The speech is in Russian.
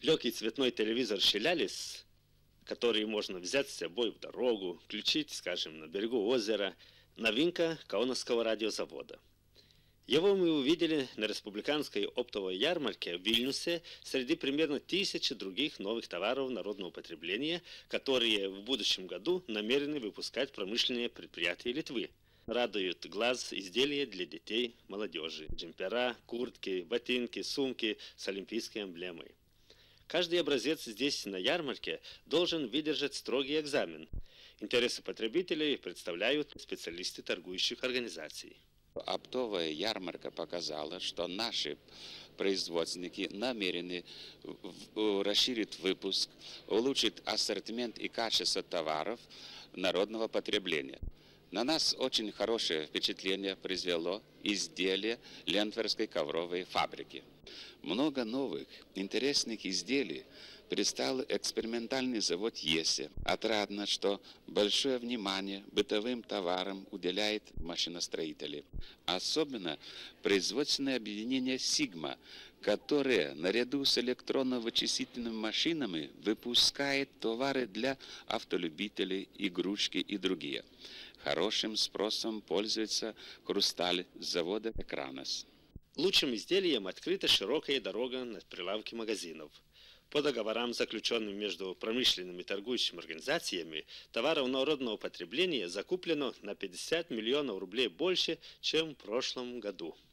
Легкий цветной телевизор «Щелялис», который можно взять с собой в дорогу, включить, скажем, на берегу озера, новинка Кауновского радиозавода. Его мы увидели на республиканской оптовой ярмарке в Вильнюсе среди примерно 1000 других новых товаров народного потребления, которые в будущем году намерены выпускать промышленные предприятия Литвы. Радуют глаз изделия для детей, молодежи, джемпера, куртки, ботинки, сумки с олимпийской эмблемой. Каждый образец здесь, на ярмарке, должен выдержать строгий экзамен. Интересы потребителей представляют специалисты торгующих организаций. Оптовая ярмарка показала, что наши производственники намерены расширить выпуск, улучшить ассортимент и качество товаров народного потребления. На нас очень хорошее впечатление произвело изделие Лентверской ковровой фабрики. Много новых, интересных изделий представил экспериментальный завод «Есе». Отрадно, что большое внимание бытовым товарам уделяет машиностроители. Особенно производственное объединение «Сигма», которое наряду с электронно-вычислительными машинами выпускает товары для автолюбителей, игрушки и другие. Хорошим спросом пользуется хрусталь завода «Экранос». Лучшим изделием открыта широкая дорога на прилавке магазинов. По договорам, заключенным между промышленными и торгующими организациями, товаров народного потребления закуплено на 50 миллионов рублей больше, чем в прошлом году.